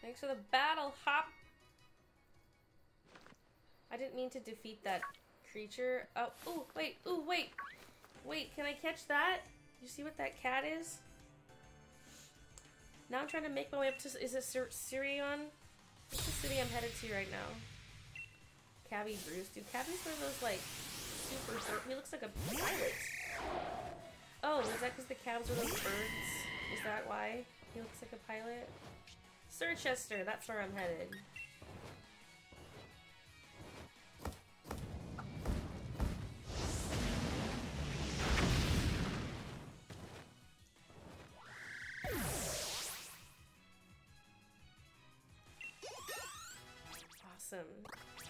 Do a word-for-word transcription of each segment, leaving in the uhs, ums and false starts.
Thanks for the battle, Hop! I didn't mean to defeat that creature. Oh, ooh, wait, ooh, wait! Wait, can I catch that? You see what that cat is? Now I'm trying to make my way up to... Is it Sir Sirion? What's the city I'm headed to right now? Cabby Bruce. Dude, Cabby's one of those, like, super... He looks like a pirate. Oh, is that because the cabs are those birds? Is that why he looks like a pilot? Sir Chester, that's where I'm headed. Awesome.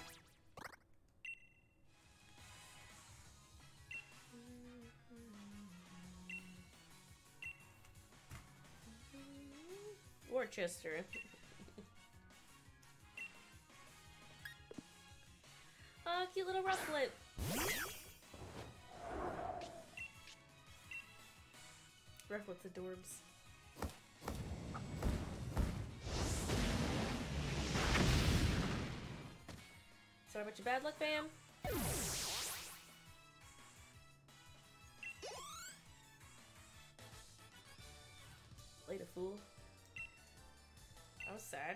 Worcester. Oh, cute little rufflet. Rufflet's adorbs. Sorry about your bad luck, fam. Later, fool. I was sad.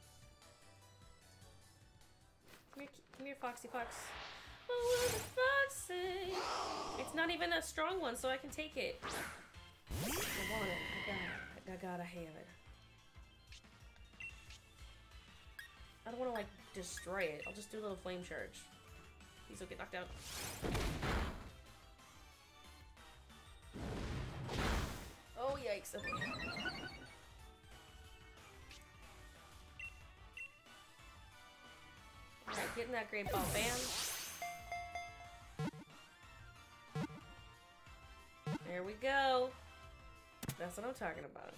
Come here, come here, Foxy Fox. Oh, what the Foxy? It's not even a strong one, so I can take it. I want it. I got it. I gotta have it. I don't want to, like, destroy it. I'll just do a little flame charge. Please don't get knocked out. Oh, yikes. Okay. Alright, getting that great ball. Bam. There we go. That's what I'm talking about.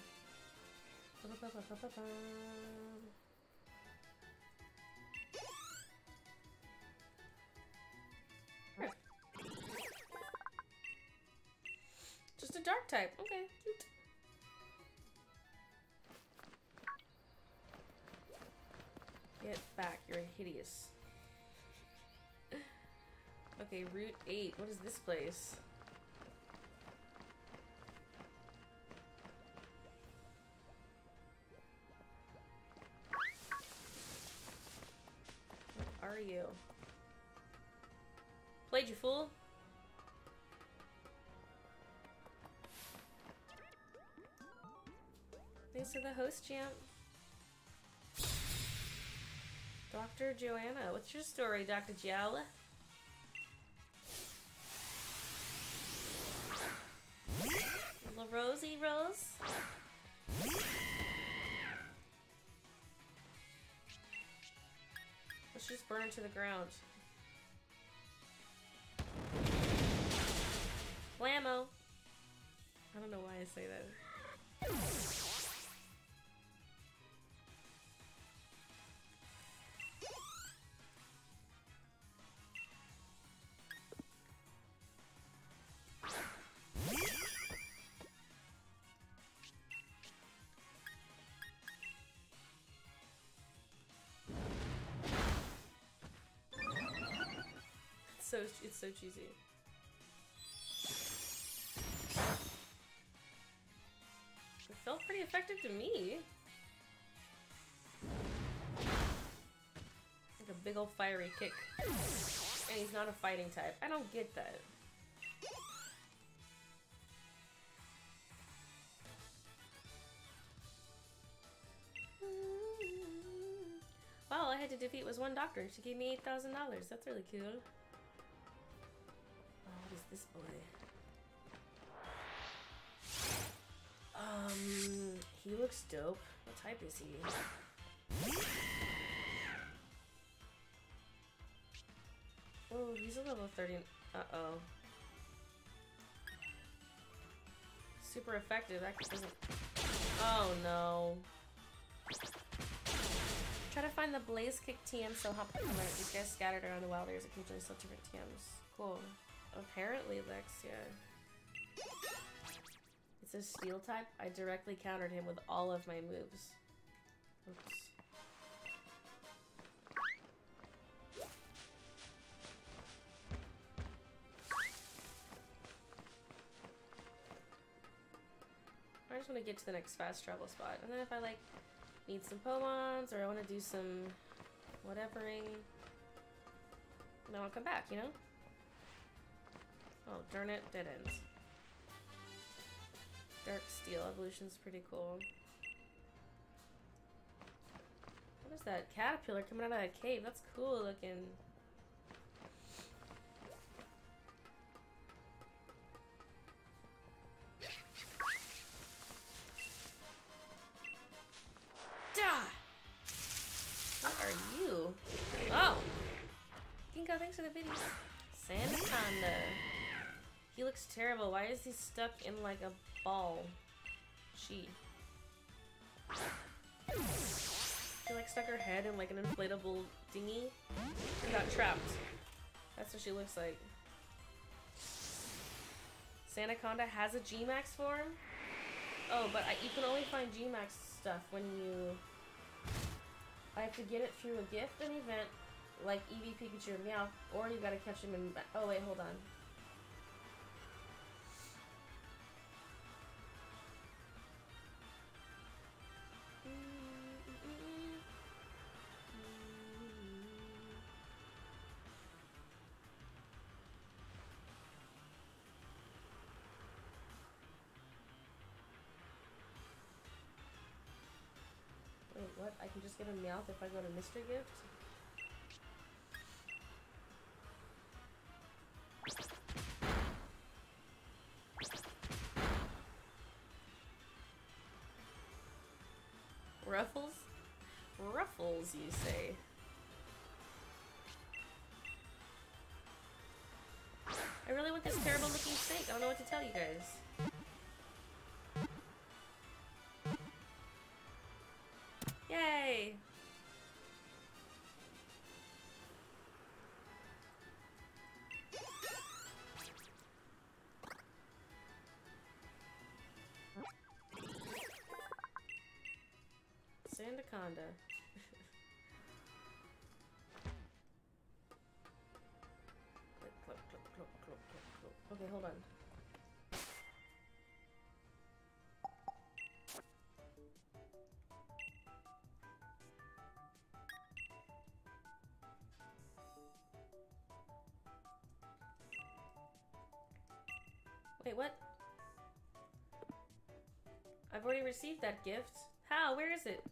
Just a dark type. Okay, cute. Get back, you're hideous. Okay, Route eight. What is this place? What are you? Played you, fool. Thanks for the host, champ. Doctor Joanna, what's your story, Doctor Joe? Little Rosie Rose. Let's just burn to the ground. Blammo. I don't know why I say that. So it's so cheesy. It felt pretty effective to me. Like a big old fiery kick. And he's not a fighting type. I don't get that. Wow, all I had to defeat was one doctor. She gave me eight thousand dollars. That's really cool. What is this boy? Um, he looks dope. What type is he? Oh, he's a level thirty. Uh-oh. Super effective. That doesn't... Oh, no. Try to find the Blaze Kick T M so hop. These guys scattered around the wild areas occasionally still different T Ms. Cool. Apparently, Lex, yeah. It's a steel type. I directly countered him with all of my moves. Oops. I just want to get to the next fast travel spot. And then if I, like, need some Pomons or I want to do some whatevering, then I'll come back, you know? Oh, darn it. Dead end. Dark Steel Evolution's pretty cool. What is that? Caterpillar coming out of that cave. That's cool looking. What are you? Oh! Ginkgo, thanks for the video. Sandaconda. He looks terrible. Why is he stuck in like a ball? She. She like stuck her head in like an inflatable dinghy and got trapped. That's what she looks like. Sandaconda has a G max form? Oh, but I, you can only find G max stuff when you... I have to get it through a gift, an event, like Eevee, Pikachu, and Meowth, or you gotta catch them in... Oh wait, hold on. Wait, what? I can just get a Meowth if I go to Mystery Gift? Ruffles? Ruffles, you say? I really want this terrible looking snake. I don't know what to tell you guys. Yay! Sandaconda. Click, click, click, click, click, click, click. Okay, hold on. Wait, what? I've already received that gift. How? Where is it?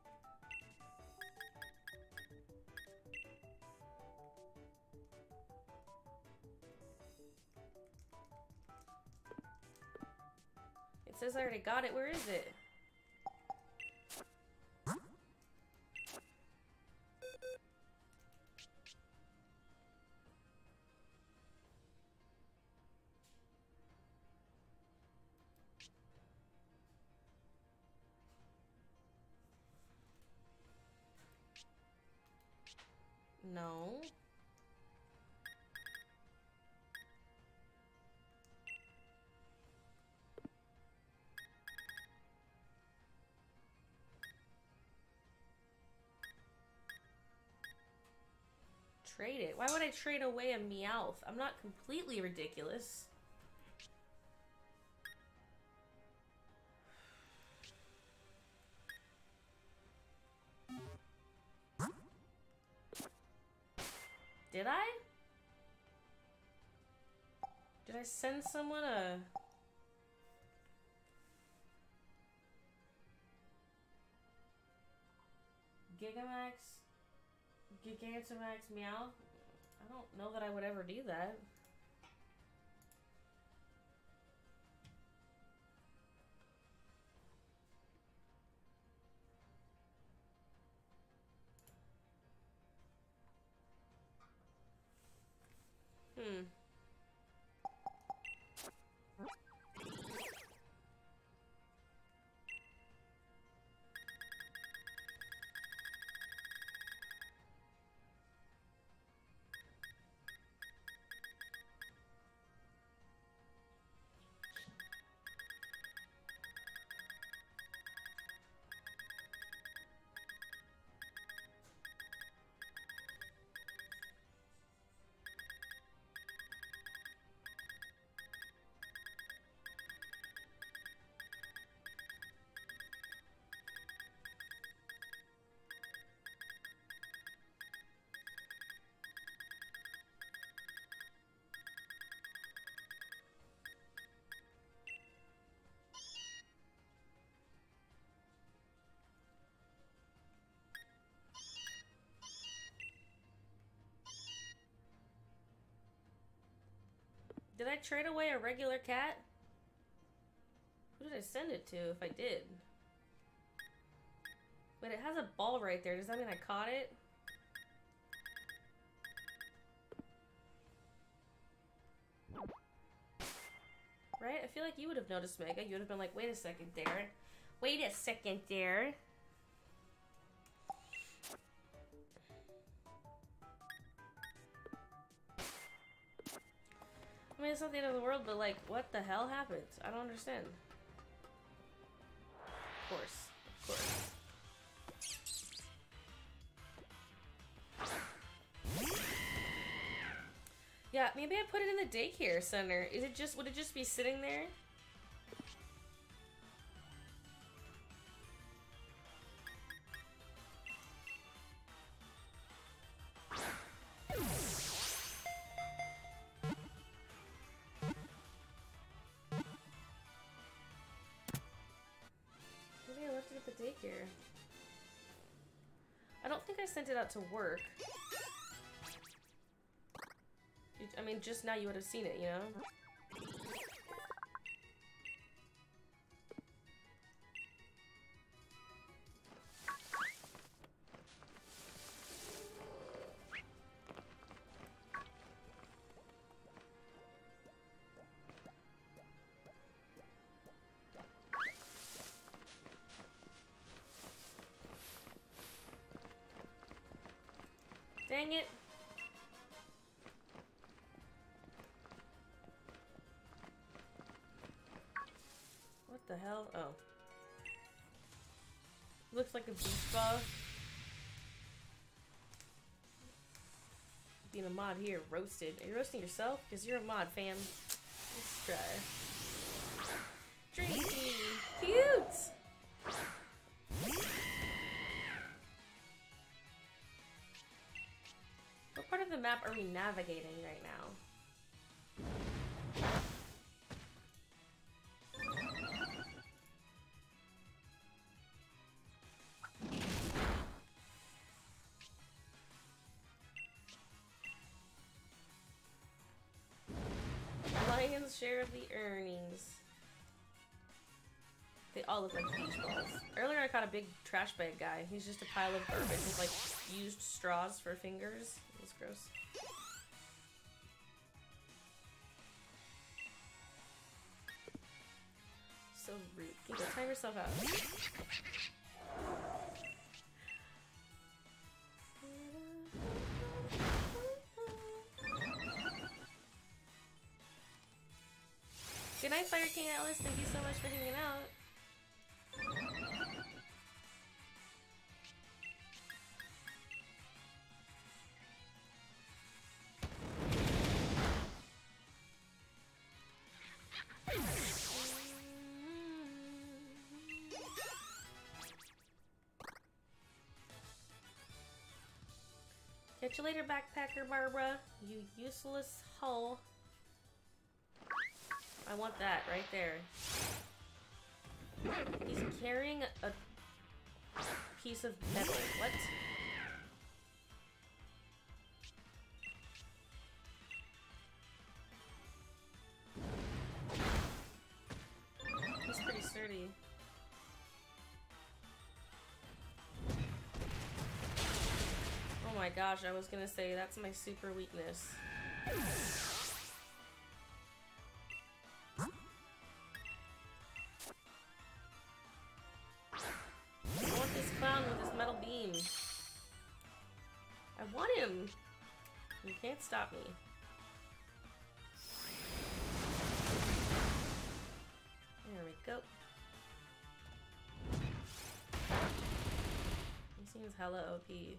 It says I already got it. Where is it? No. Trade it? Why would I trade away a Meowth? I'm not completely ridiculous. Did I? Did I send someone a... Gigamax? Gigantamax Meow? I don't know that I would ever do that. Hmm. Did I trade away a regular cat? Who did I send it to if I did? Wait, it has a ball right there. Does that mean I caught it? Right? I feel like you would have noticed, Mega. You would have been like, wait a second there. Wait a second there. I mean, it's not the end of the world, but like, what the hell happened? I don't understand. Of course. Of course. Yeah, maybe I put it in the daycare center. Is it just, would it just be sitting there? Maybe I left it at the daycare. I don't think I sent it out to work. I mean, just now you would have seen it, you know? Dang it. What the hell? Oh. Looks like a beach ball. Being a mod here, roasted. Are you roasting yourself? Because you're a mod, fam. Let's try. Drinky! Cute! What part of the map are we navigating right now? Lion's share of the earnings. They all look like beach balls. Earlier I caught a big trash bag guy. He's just a pile of garbage with like used straws for fingers. It was gross. So rude. You go time yourself out. Good night, Fire King Atlas. Thank you so much for hanging out. Catch you later, backpacker Barbara. You useless hoe. I want that right there. He's carrying a piece of metal. What? He's pretty sturdy. Oh my gosh, I was gonna say that's my super weakness. I want this clown with his metal beam. I want him. You can't stop me. There we go. He seems hella O P.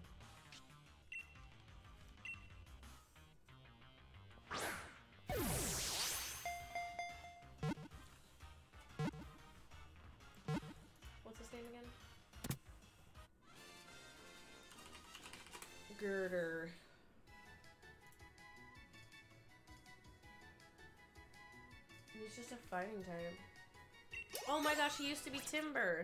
What's his name again? Girder. He's just a fighting type. Oh my gosh, he used to be Timber.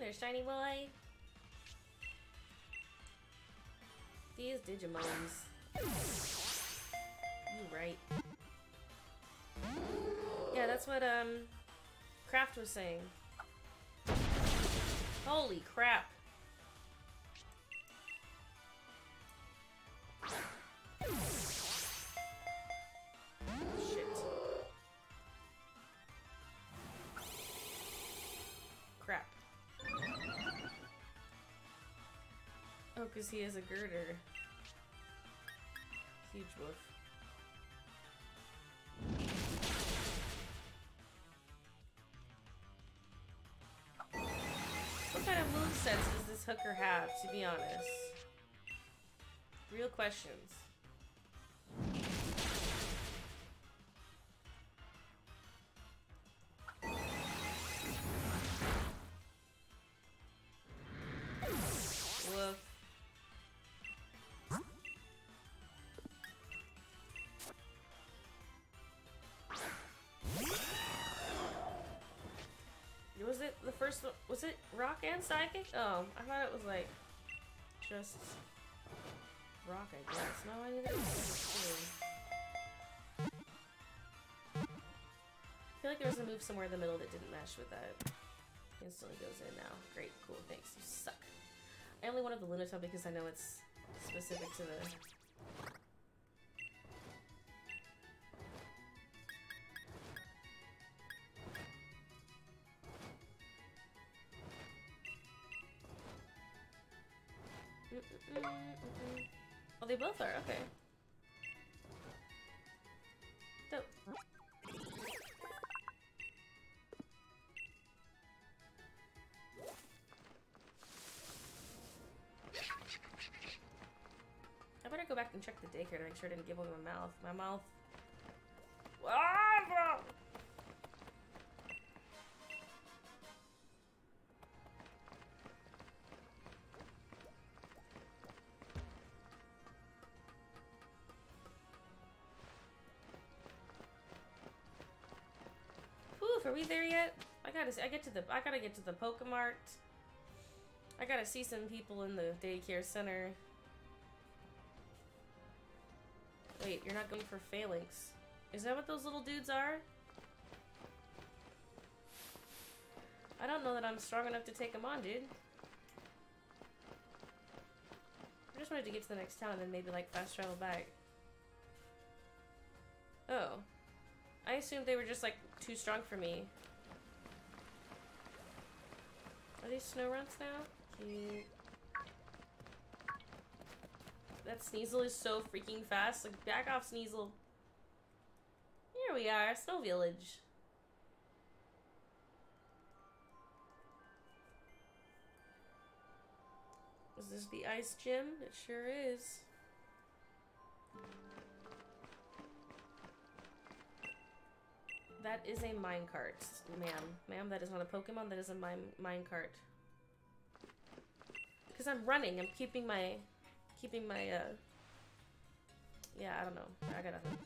there, shiny boy. These Digimons. You right. Yeah, that's what um Kraft was saying. Holy crap. Shit. Crap. Oh, because he has a girder. Huge wolf. What kind of movesets does this hooker have, to be honest? Real questions. Woof. Was it the first one? Was it rock and psychic? Oh, I thought it was like just rock, I guess. No, I knew that was too. I feel like there was a move somewhere in the middle that didn't match with that. Instantly goes in now. Great, cool, thanks. You suck. I only wanted the Lunatone because I know it's specific to the... Mm -mm -mm -mm -mm. Oh, they both are, okay. Dope. I better go back and check the daycare to make sure I didn't give away my mouth. My mouth. Ah! Are we there yet? I gotta. I get to the. I gotta get to the Pokemart. I gotta see some people in the daycare center. Wait, you're not going for Phalanx. Is that what those little dudes are? I don't know that I'm strong enough to take them on, dude. I just wanted to get to the next town and then maybe like fast travel back. Oh. I assumed they were just like too strong for me. Are these snow runts now? Cute. That Sneasel is so freaking fast. Like, back off, Sneasel. Here we are, Snow Village. Is this the ice gym? It sure is. That is a minecart, ma'am. Ma'am, that is not a Pokemon, that is a mine minecart. Because I'm running, I'm keeping my... Keeping my, uh... Yeah, I don't know. I got nothing.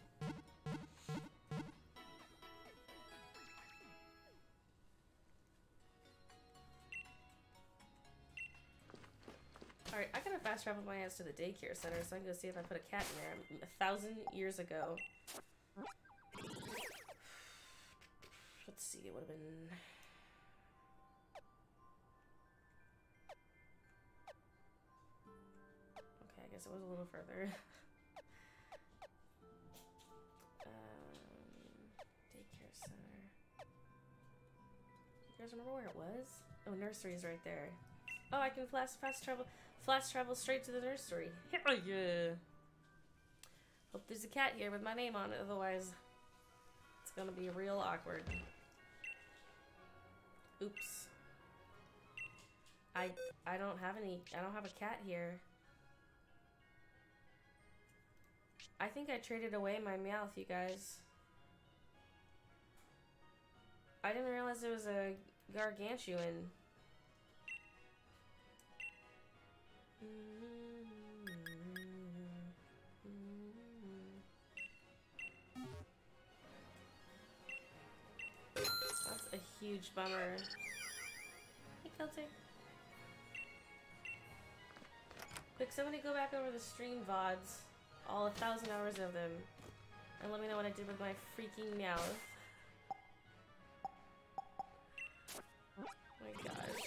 Alright, I gotta fast travel my ass to the daycare center so I can go see if I put a cat in there a thousand years ago. Let's see, it would have been... Okay, I guess it was a little further. um, daycare center. You guys remember where it was? Oh, nursery is right there. Oh, I can fast, fast travel, fast travel straight to the nursery. Hell yeah! Hope there's a cat here with my name on it, otherwise it's gonna be real awkward. Oops. I I don't have any, I don't have a cat here. I think I traded away my Meowth, you guys. I didn't realize it was a gargantuan. That's a huge bummer. Hey, Celtic. Quick, somebody go back over the stream V O Ds. All a thousand hours of them. And let me know what I did with my freaking Meowth. Oh my gosh.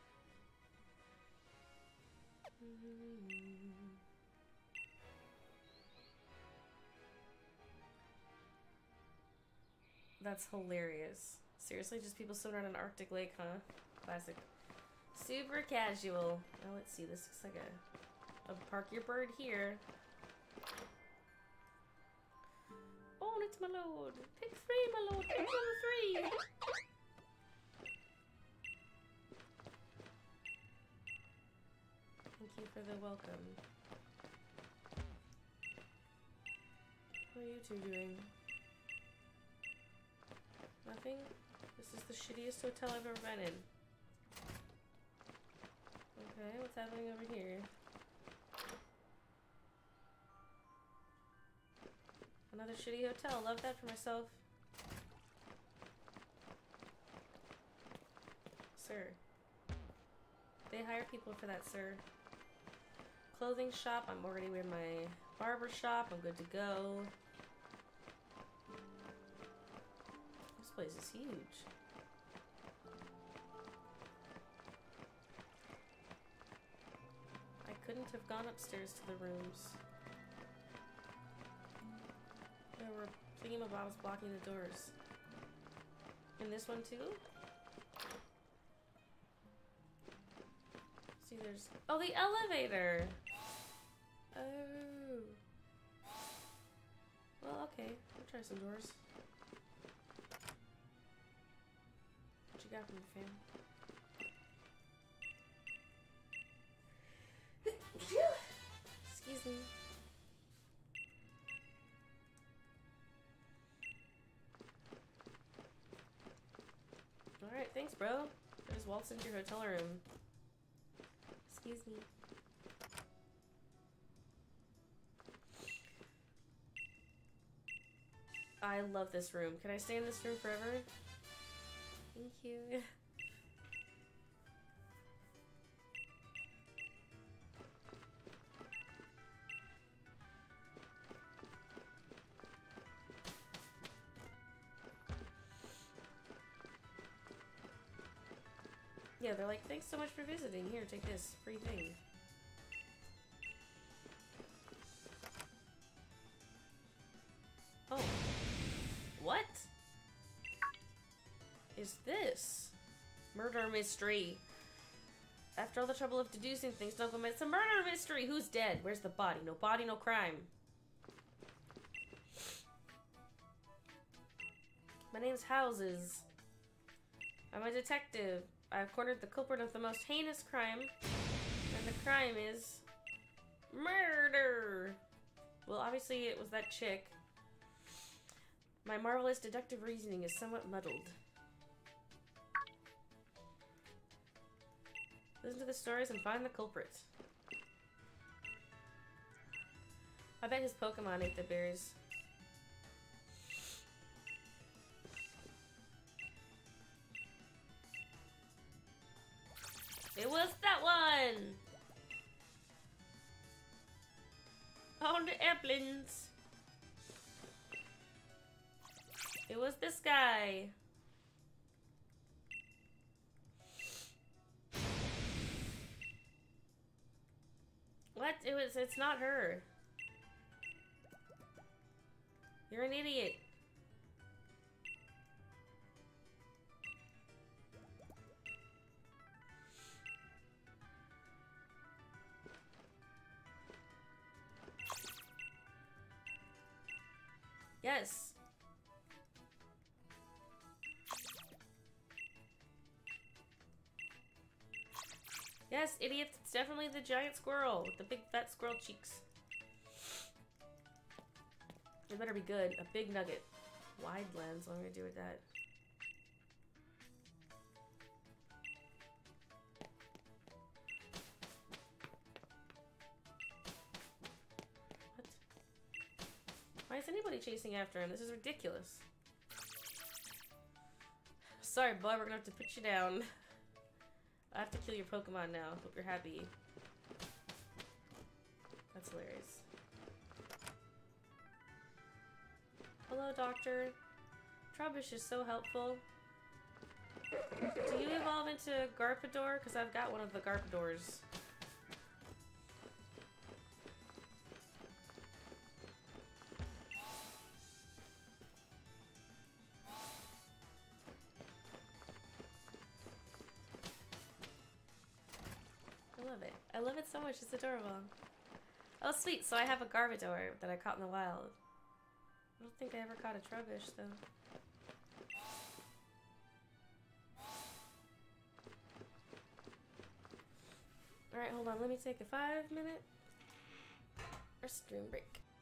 That's hilarious. Seriously, just people swimming around an Arctic lake, huh? Classic. Super casual. Now let's see, this looks like a, a park your bird here. Oh, it's my lord. Pick three, my lord. Pick number three. Thank you for the welcome. What are you two doing? Nothing? This is the shittiest hotel I've ever been in. Okay, what's happening over here? Another shitty hotel. Love that for myself. Sir. They hire people for that, sir. Clothing shop. I'm already in my barber shop. I'm good to go. This place is huge. I couldn't have gone upstairs to the rooms. There were thingamabobs blocking the doors. And this one too? See, there's... Oh, the elevator! Oh. Well, okay. We'll try some doors. What you got for me, fam? Excuse me. Alright, thanks, bro. I just waltzed into your hotel room. Excuse me. I love this room. Can I stay in this room forever? Thank you. Yeah, they're like, thanks so much for visiting. Here, take this free thing. Oh. What is this? Murder mystery. After all the trouble of deducing things, don't go. It's a murder mystery. Who's dead? Where's the body? No body, no crime. My name's Houses. I'm a detective. I've cornered the culprit of the most heinous crime, and the crime is murder. Well, obviously it was that chick. My marvelous deductive reasoning is somewhat muddled. Listen to the stories and find the culprit. I bet his Pokemon ate the berries. It was that one! On the airplanes. It was this guy. What? It was, it's not her. You're an idiot. Yes. Yes, idiot. It's definitely the giant squirrel with the big fat squirrel cheeks. It better be good. A big nugget. Wide lens. What am I gonna do with that? What? Why is anybody chasing after him? This is ridiculous. Sorry, boy. We're gonna have to put you down. I have to kill your Pokemon now. Hope you're happy. That's hilarious. Hello, doctor. Trubbish is so helpful. Do you evolve into Garpador? Because I've got one of the Garpadors. I love it. I love it so much. It's adorable. Oh, sweet. So I have a Garbodor that I caught in the wild. I don't think I ever caught a Trubbish, though. Alright, hold on. Let me take a five minute restroom break.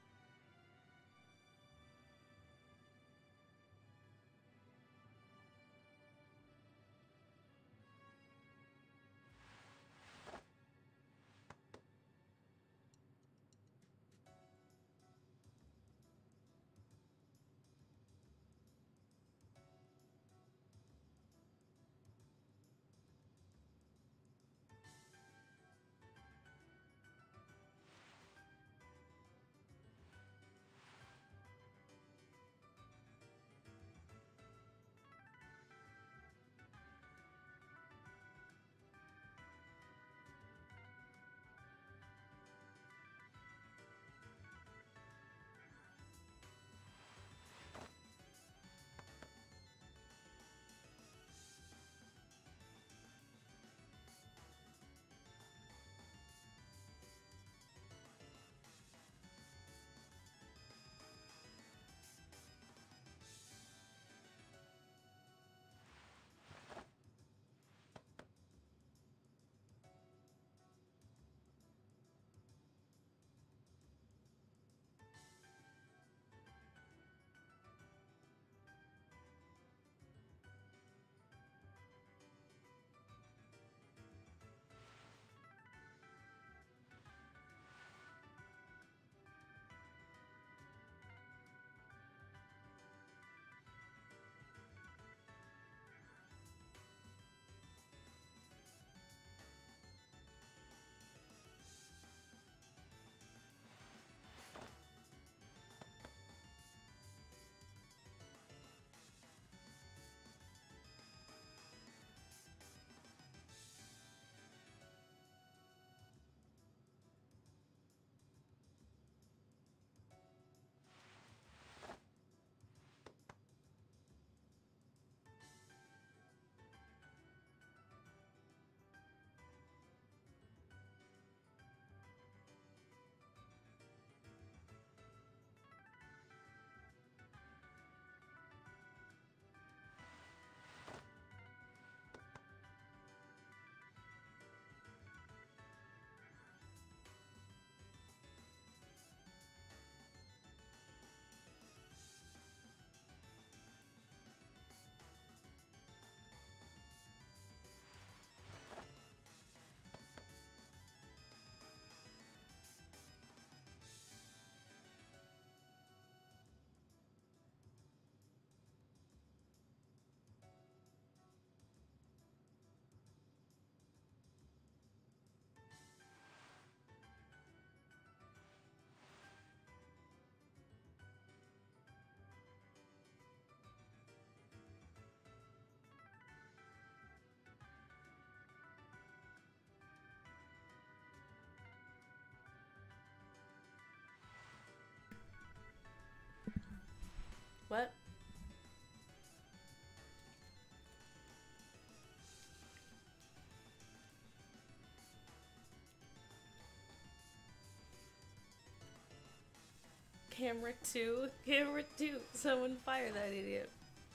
What? Camera two. Camera two. Someone fire that idiot.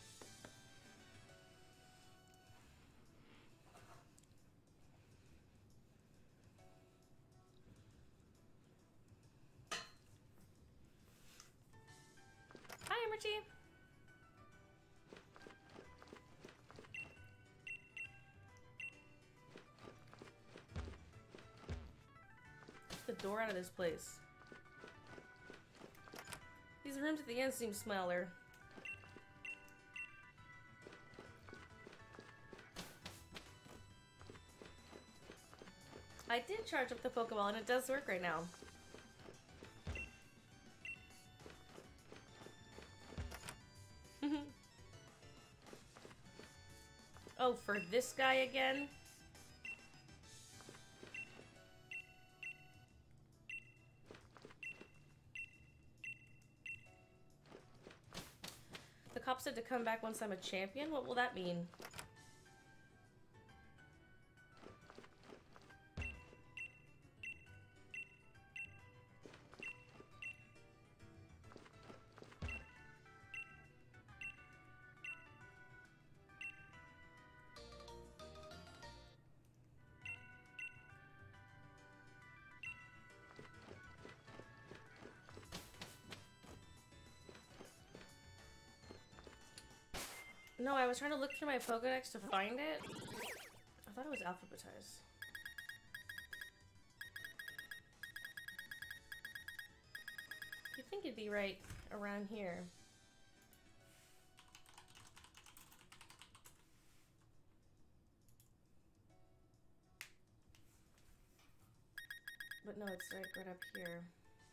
Hi, Emergy. Get the door out of this place. These rooms at the end seem smaller. I did charge up the Pokeball and it does work right now. Oh, for this guy again? The cop said to come back once I'm a champion? What will that mean? No, I was trying to look through my Pokédex to find it. I thought it was alphabetized. You'd think it'd be right around here. But no, it's like right up here.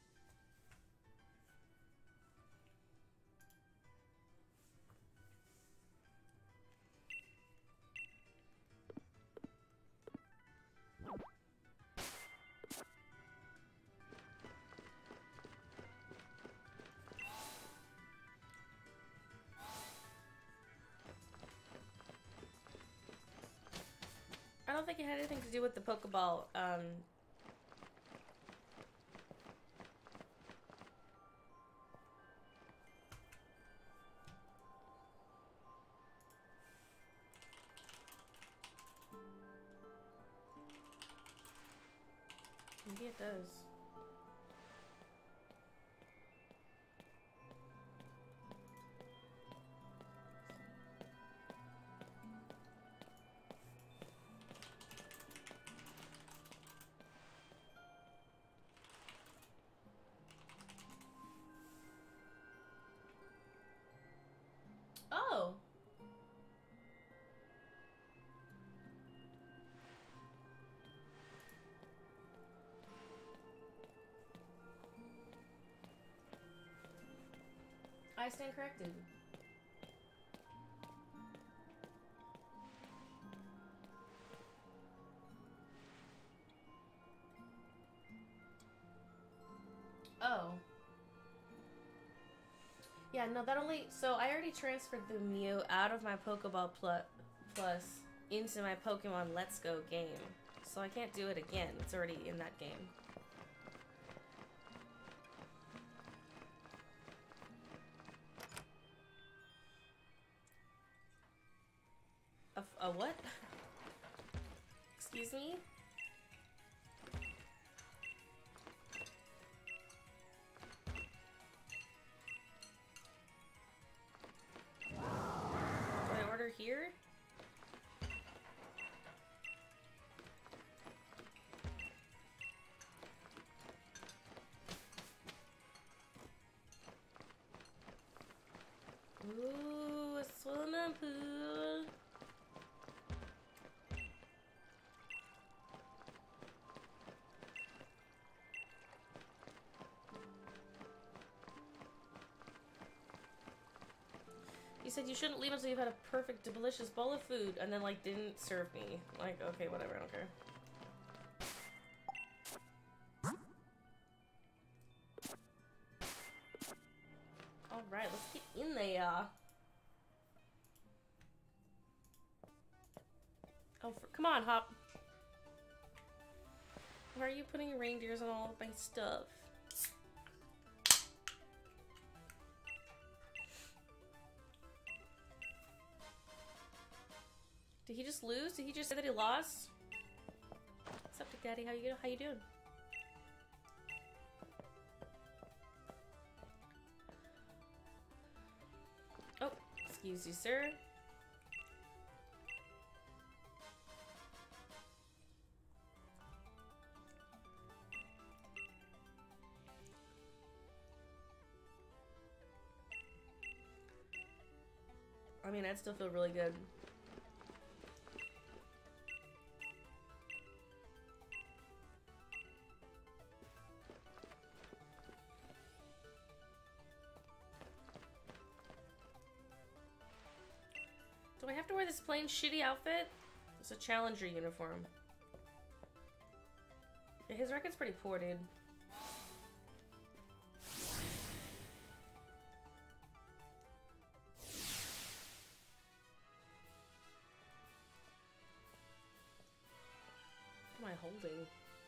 I don't think it had anything to do with the Pokeball. Um, maybe it does. Oh. I stand corrected. Oh. Yeah, no, that only... So, I already transferred the Mew out of my Pokeball pl Plus into my Pokemon Let's Go game. So I can't do it again. It's already in that game. A, a what? Excuse me? Here? Ooh, a swimming pool. You said you shouldn't leave until you've had a perfect, delicious bowl of food, and then, like, didn't serve me. Like, okay, whatever, I don't care. Alright, let's get in there. Oh, for, come on, Hop. Why are you putting reindeers on all of my stuff? Did he just lose? Did he just say that he lost? What's up, Daddy? How you how you doing? Oh, excuse you, sir. I mean, I'd still feel really good. Do I have to wear this plain shitty outfit? It's a Challenger uniform. Yeah, his record's pretty poor, dude. What am I holding?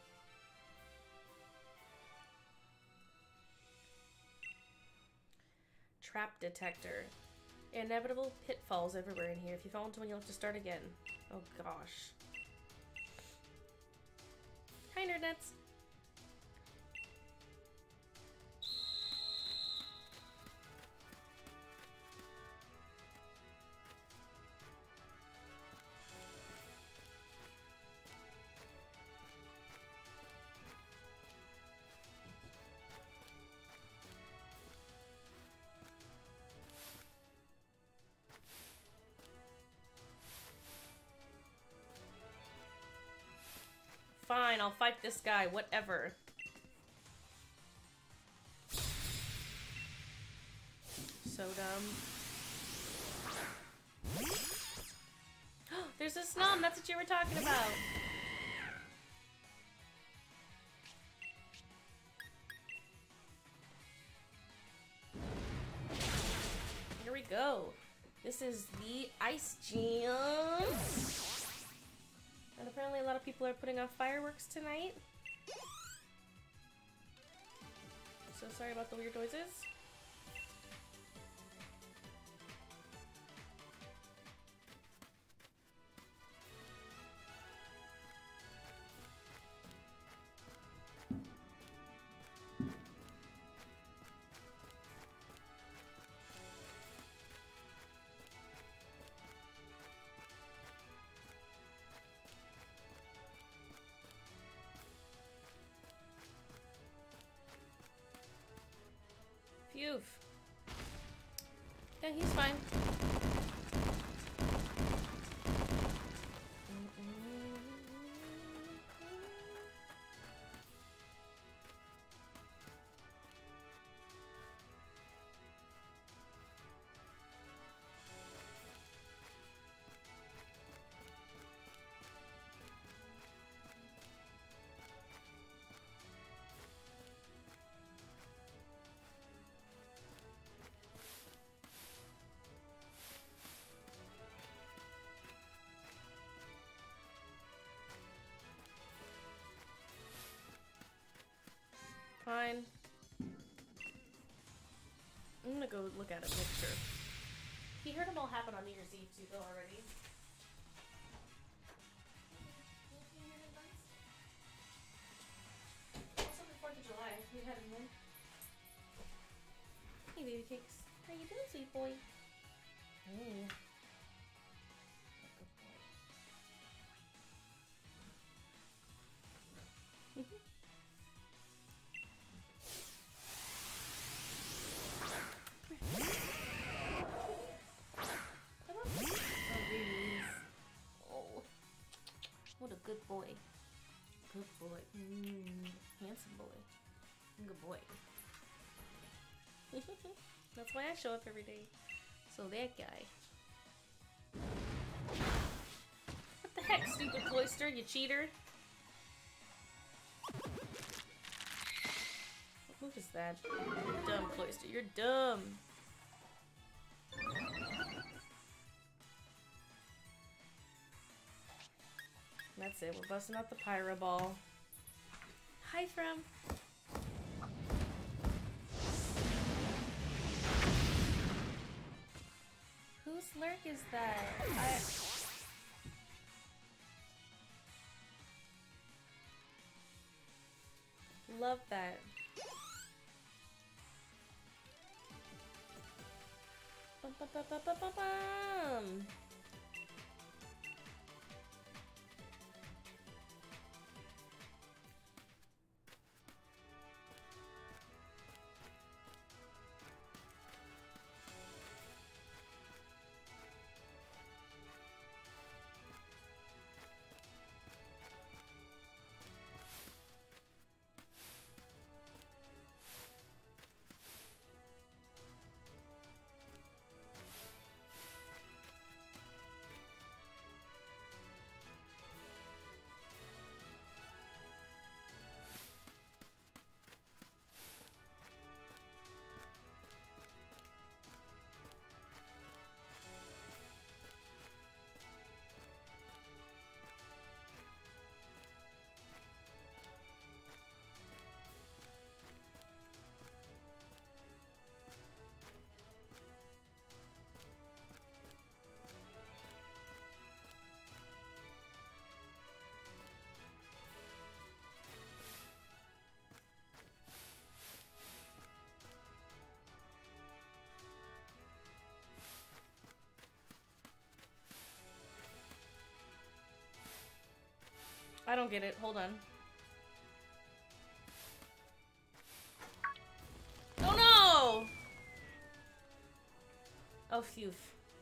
Trap detector. Inevitable pitfalls everywhere in here. If you fall into one, you'll have to start again. Oh gosh. Hi, nerd nuts. Fine, I'll fight this guy, whatever. So dumb. There's a snom, that's what you were talking about. Here we go. This is the Ice Jam. And apparently a lot of people are putting off fireworks tonight. So sorry about the weird noises. Phew. Yeah, he's fine. Fine. I'm gonna go look at it, make sure. He heard them all happen on New Year's Eve too, though, already. Also the fourth of July, we had him in. Hey, baby cakes. How you doing, sweet boy? Hey. Good boy. Good boy. Mm, handsome boy. Good boy. That's why I show up every day. So that guy. What the heck, stupid cloister, you cheater? What move is that? You're dumb, cloister. You're dumb. That's it, we're busting out the pyro ball. Hi, From. Whose lurk is that? I... Love that. Bum, bum, bum, bum, bum, bum, bum. I don't get it. Hold on. Oh no! Oh, phew.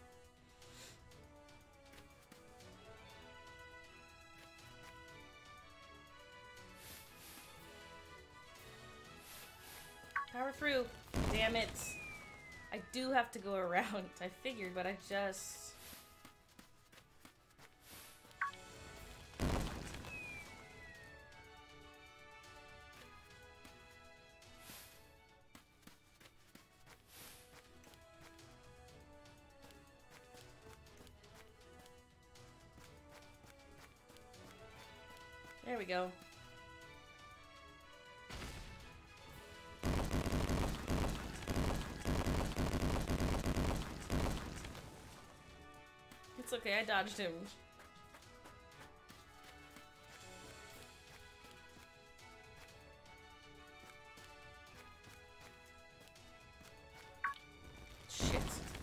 Power through. Damn it. I do have to go around. I figured, but I just... There we go. It's okay, I dodged him. Shit.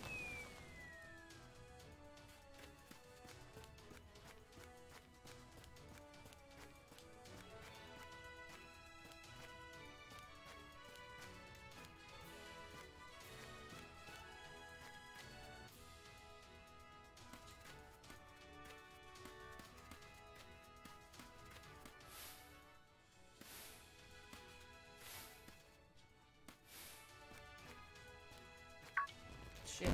Shit.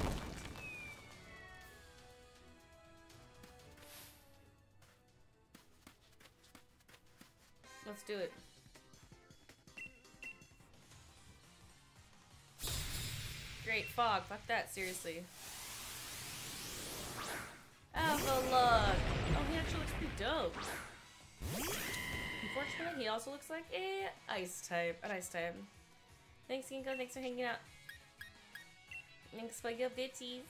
Let's do it. Great fog. Fuck that, seriously. Alpha log. Oh, he actually looks pretty dope. Unfortunately, he also looks like a ice type. An ice type. Thanks, Enicca. Thanks for hanging out. Thanks for your bitties.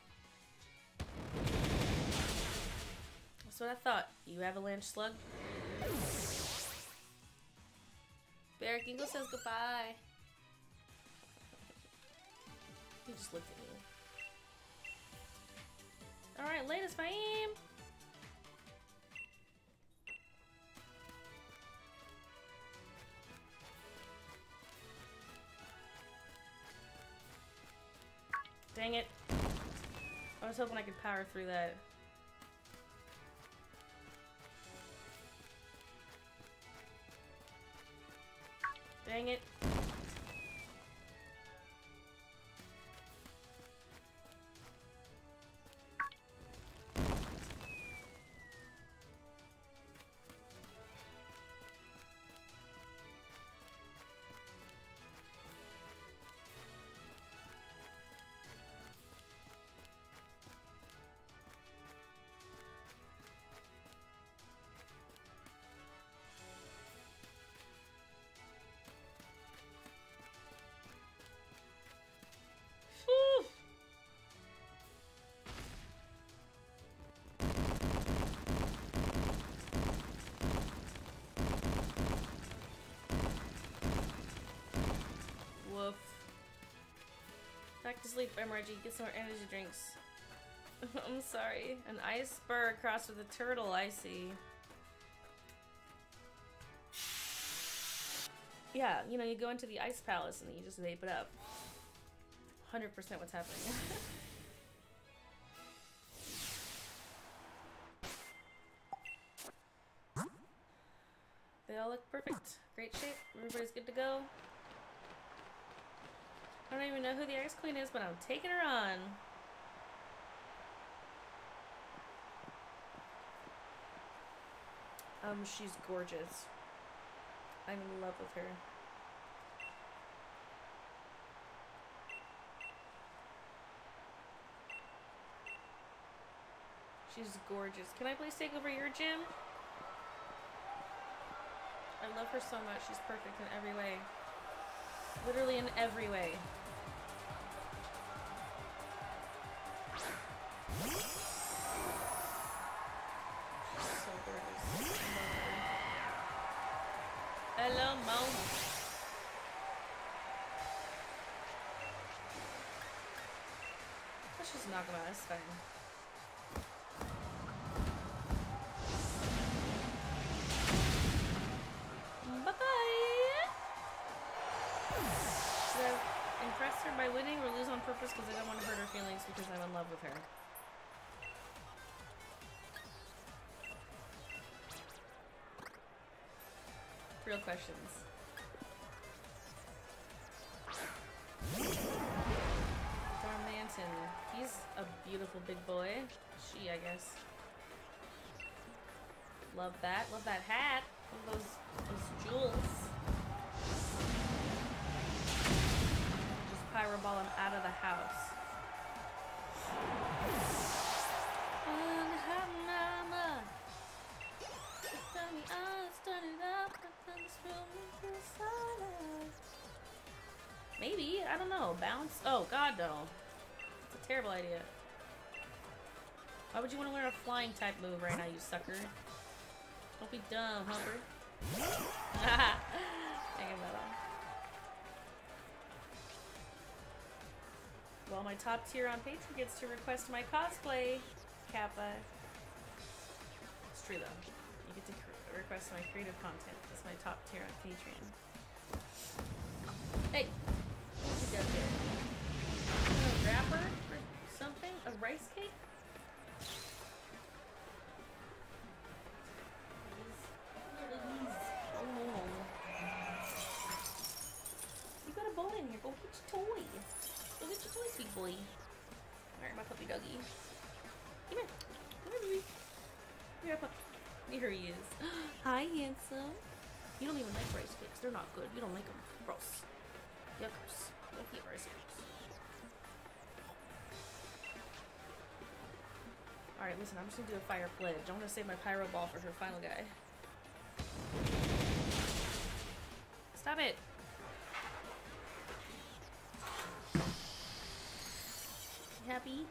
That's what I thought. You avalanche slug. Bear Gingo says goodbye. He just looked at me. Alright, latest fame. Dang it. I was hoping I could power through that. Dang it. Woof. Back to sleep, M R G. Get some more energy drinks. I'm sorry. An iceberg crossed with a turtle, I see. Yeah, you know, you go into the ice palace and then you just vape it up. one hundred percent what's happening. They all look perfect. Great shape. Everybody's good to go. I don't even know who the Ice Queen is, but I'm taking her on. Um, she's gorgeous. I'm in love with her. She's gorgeous. Can I please take over your gym? I love her so much. She's perfect in every way. Literally in every way. She's so gorgeous. Hello, Mom. Let's just knock him out. It's fine. Should I impress her by winning or lose on purpose because I don't want to hurt her feelings because I'm in love with her? Real questions. Darmanton. He's a beautiful big boy. She, I guess. Love that. Love that hat. Love those, those jewels. Just pyroball him out of the house. Maybe, I don't know. Bounce? Oh, God, no. It's a terrible idea. Why would you want to learn a flying type move right now, you sucker? Don't be dumb, Humber. Haha. Hanging that on. Well, my top tier on Patreon gets to request my cosplay, Kappa. It's true, though. You get to request my creative content. That's my top tier on Patreon. Hey! What's he got there? A wrapper or something? A rice cake? Oh. You got a bowl in here. Go get your toy. Go get your toy, sweet boy. Alright, my puppy doggy. Come here. Come here, baby. Come here, puppy. Here he is. Hi, handsome. You don't even like rice cakes. They're not good. You don't like them. Gross. Yuckers. Don't eat rice cakes. Alright, listen. I'm just gonna do a fire pledge. I want to save my pyro ball for her final guy. Stop it. You happy?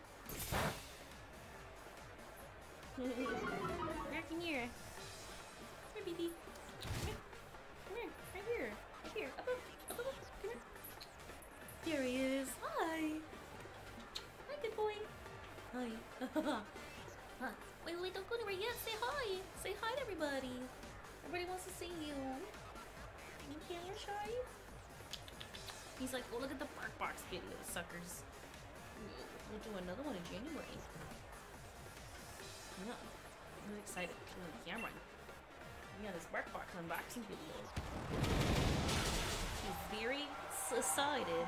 Come here. Come here, baby. Come here. Come here. Right here. Right here. Up, up, up, up, up. Come here. There he is. Hi. Hi, good boy. Hi. Huh. Wait, wait, don't go anywhere yet. Say hi. Say hi to everybody. Everybody wants to see you. You can't, you're shy. He's like, oh, look at the bark box video, suckers. We'll do another one in January. Yeah. I'm really excited to on the camera. Yeah, this bark box unboxing video. He's very excited.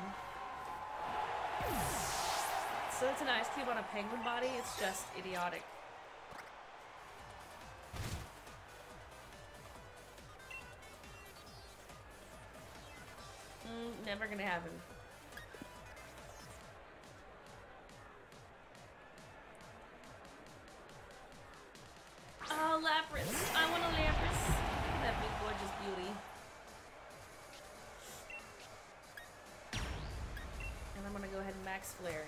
So it's an ice cube on a penguin body. It's just idiotic. Mm, never gonna happen. Oh, Lapras. I want a Lapras. That big gorgeous beauty. And I'm gonna go ahead and max flare.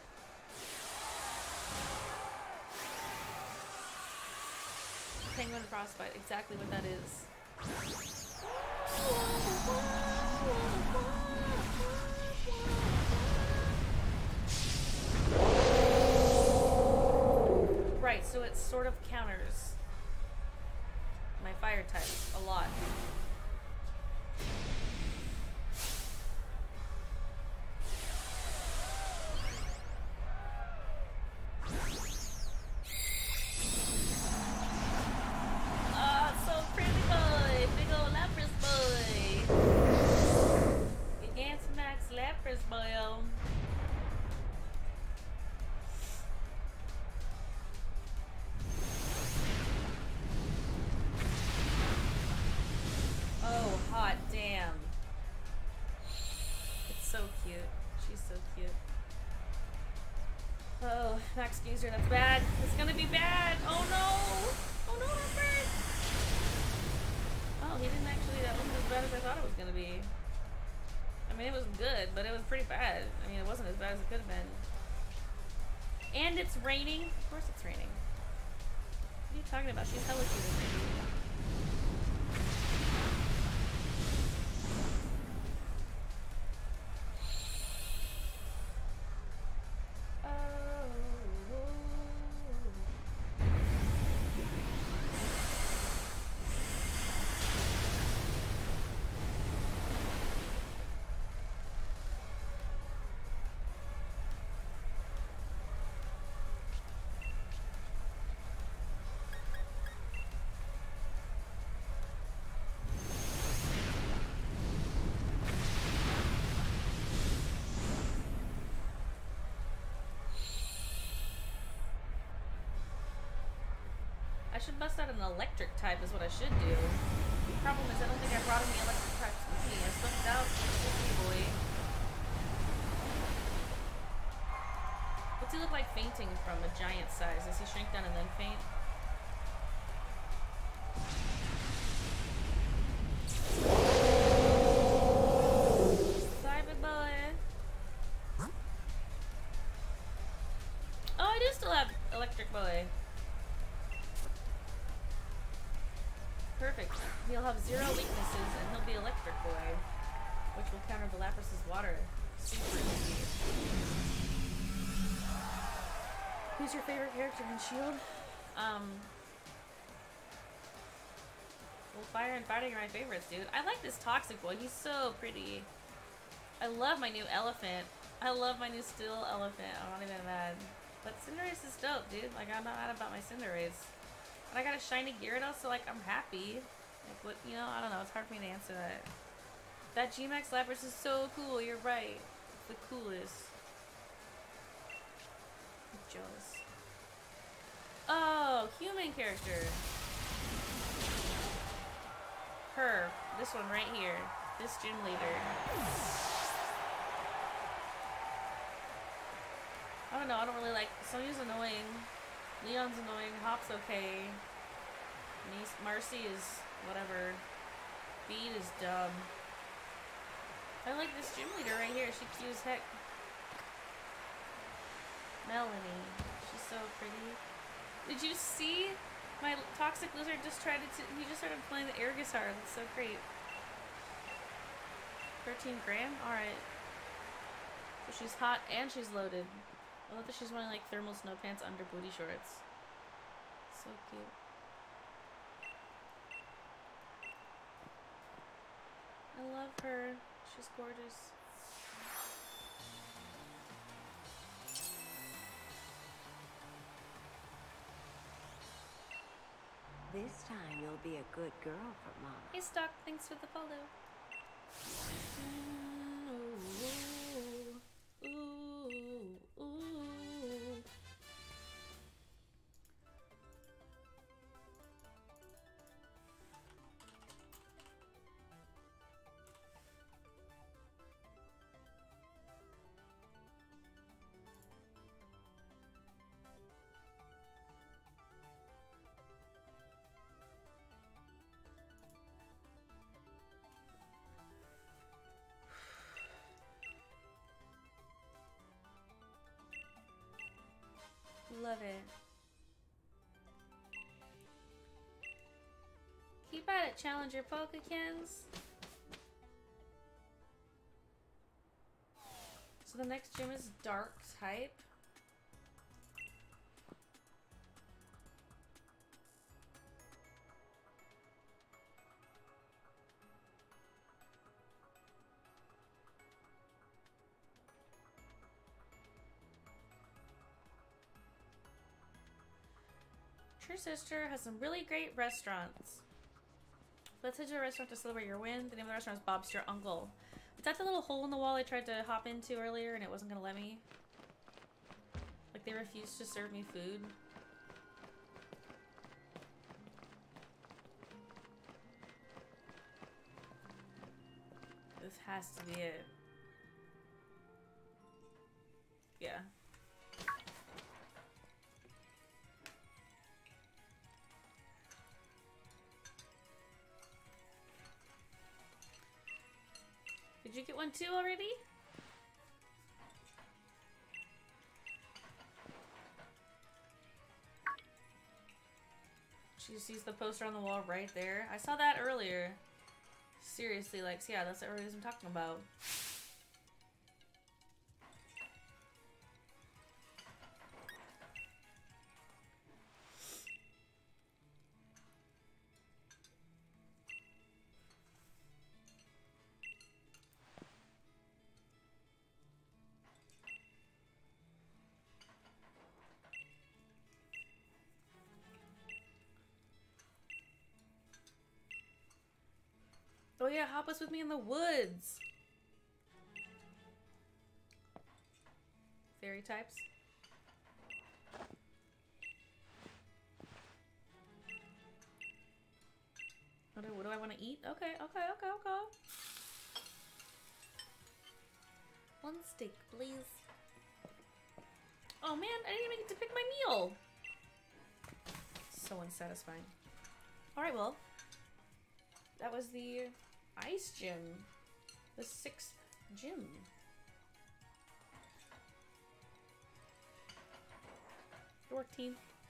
Penguin frostbite, exactly what that is. Right, so it sort of counters my fire type a lot. Oh, so pretty boy, big old Lapras boy. Gigantamax Lapras boy. Oh, hot damn. It's so cute. She's so cute. Oh, max user, that's bad. It's gonna be bad. Oh no! Oh no, that hurt! Oh, he didn't actually, that wasn't as bad as I thought it was gonna be. I mean, it was good, but it was pretty bad. I mean, it wasn't as bad as it could have been. And it's raining. Of course it's raining. What are you talking about? She's hella cute. should bust out an electric type is what I should do. The problem is I don't think I brought any electric types with me. I slipped out Disney boy. What's he look like fainting from a giant size? Does he shrink down and then faint? Cyber boy. Oh, I do still have electric boy. Perfect. He'll have zero weaknesses and he'll be electric boy, which will counter the Lapras's water. Super easy. Who's your favorite character in Shield? Um, well, Fire and Fighting are my favorites, dude. I like this Toxic Boy. He's so pretty. I love my new elephant. I love my new steel elephant. I'm not even mad. But Cinderace is dope, dude. Like, I'm not mad about my Cinderace. And I got a shiny Gyarados, so, like, I'm happy. Like, what, you know, I don't know. It's hard for me to answer that. That G max Lapras is so cool. You're right. It's the coolest. I'm jealous. Oh, human character. Her. This one right here. This gym leader. I don't know, I don't really like... Sonya's annoying. Leon's annoying. Hop's okay. Nice, Marcy is whatever. Beat is dumb. I like this gym leader right here. She cute as heck. Melanie. She's so pretty. Did you see my Toxic Lizard just tried to... He just started playing the air guitar. That's so great. thirteen gram? Alright. So she's hot and she's loaded. I love that she's wearing like thermal snow pants under booty shorts. So cute. I love her. She's gorgeous. This time you'll be a good girl for Mama. Hey Stock, thanks for the follow. Ooh, ooh, ooh, ooh. Love it. Keep at it, Challenger Pokekens. So the next gym is Dark type. Your sister has some really great restaurants. Let's head to a restaurant to celebrate your win. The name of the restaurant is Bob's Your Uncle. Is that the little hole in the wall I tried to hop into earlier and it wasn't gonna let me? Like they refused to serve me food? This has to be it. Yeah. Did you get one too already? She sees the poster on the wall right there. I saw that earlier. Seriously, like, yeah, that's what everybody's been talking about. Oh yeah, hop us with me in the woods. Fairy types. What do, what do I want to eat? Okay, okay, okay, okay. One steak, please. Oh man, I didn't even get to pick my meal. So unsatisfying. Alright, well. That was the ice gym. The sixth gym. Dork team.